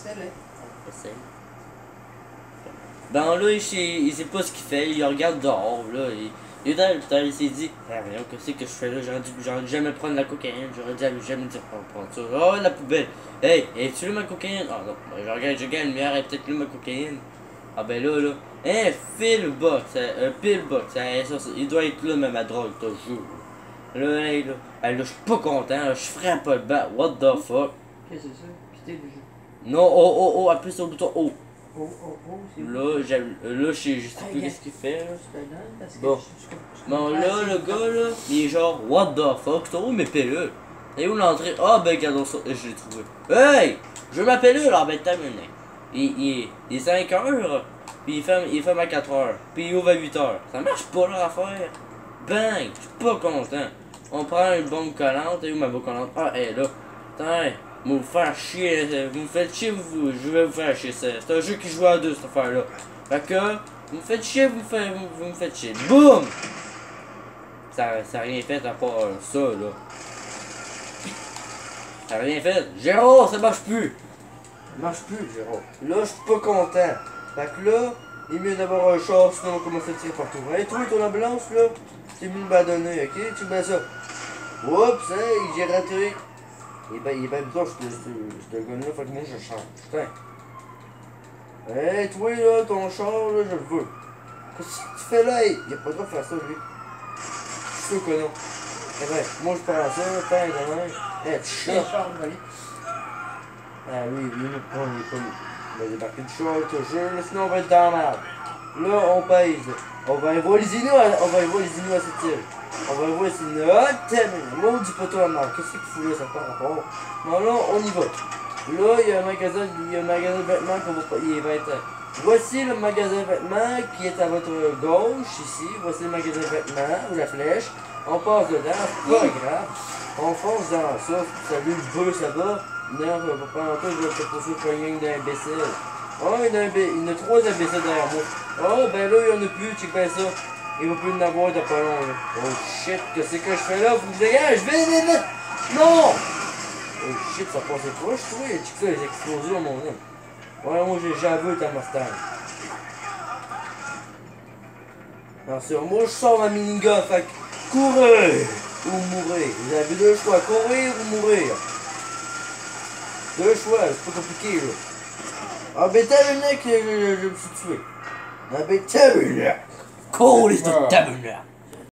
Essaie-le. Essaye. Ben là, il sait pas ce qu'il fait, il regarde dehors, là. Il est dans il s'est dit, ah, voyons, qu'est-ce que je fais là? J'aurais dû jamais prendre la cocaïne, j'aurais dû jamais dire prendre ça. Oh, la poubelle! Hey, es-tu là ma cocaïne? Ah non, ben, je regarde la lumière, elle est peut-être là ma cocaïne. Ah ben là, hein, Philbox, Pillbox, il doit être là même à drogue, toujours. Là, hey, là, hey, là, je suis pas content, là, je ferais pas le bas, what the fuck? Qu'est-ce que c'est ça? Quitter le jeu. Non, oh, appuie sur le bouton O. Oh, c'est Là, je sais plus qu'est-ce qu'il fait, là. Je te le donne parce que Bon. Bon, là, le gars, là, il est genre, what the fuck, c'est où mes pilules? Et où l'entrée? Ah, ben, regardons ça, je l'ai trouvé. Hey! Je veux ma pilule, ah, ben, t'as mené. Il est 5 heures, puis il ferme à 4 heures, puis il ouvre à 8 heures. Ça marche pas, leur affaire. Bang! Je suis pas content. On prend une bombe collante, et où ma bombe collante? Ah, elle est là. Putain, vous faire chier, vous me faites chier, je vais vous faire chier. C'est un jeu qui joue à deux, cette affaire-là. Fait que, vous me faites chier, vous me faites chier. Boum! Ça a rien fait à part ça, là. Ça a rien fait. Géraud, ça marche plus. Ça marche plus, Géraud. Là, je suis pas content. Fait que là, il est mieux d'avoir un char, sinon on commence à tirer partout. Hey, toi, ton ambulance, là, t'es mieux de m'abandonner, ok? Tu me mets ça. Oups, hey, j'ai raté. Il est bien bizarre, ce gars-là, fait que moi, je change. Putain. Hey, toi, là, ton char, là, je le veux. Qu'est-ce que tu fais là? Hey, il a pas le droit de faire ça, lui. Je suis sûr que non. Eh ben, moi, je parle à ça, t'as demain. Eh, tu char. Ah oui, il va débarquer du char, toujours, là, sinon on va être dans la merde. Là, on pèse. On va y voir les Inuits à cette île. On va y voir les Inuits. Ah, t'es maudit poteau à mort. Qu'est-ce qu'il fout là, ça part rapport? Non, là, on y va. Là, il y a un magasin de vêtements qu'on va pas. Il va être. Voici le magasin de vêtements qui est à votre gauche, ici. Voici le magasin de vêtements, ou la flèche. On passe dedans, c'est pas grave. On fonce dans ça. Salut, le bœuf, ça va? Non, on va pas en tout, je vais te poursuivre pour une gang d'imbéciles. Oh, il y en a 3 imbéciles derrière moi. Oh, ben là, il y en a plus, check bien ça. Il va plus en avoir de pas long, là. Oh shit, qu'est-ce que je fais là? Faut que je dégage, vite! Non! Oh shit, ça passait proche, tu vois, check ça, les explosions, mon homme. Ouais, moi, j'ai vu ta Mustang. Non, c'est moi, je sors ma minigun, fait que courez ou mourir. Vous avez 2 choix, courir ou mourir. 2 choix, c'est pas compliqué, là. Ah, ben, tabarnak, je me suis tué. Ah, ben, tabarnak. Courez, c'est tabarnak.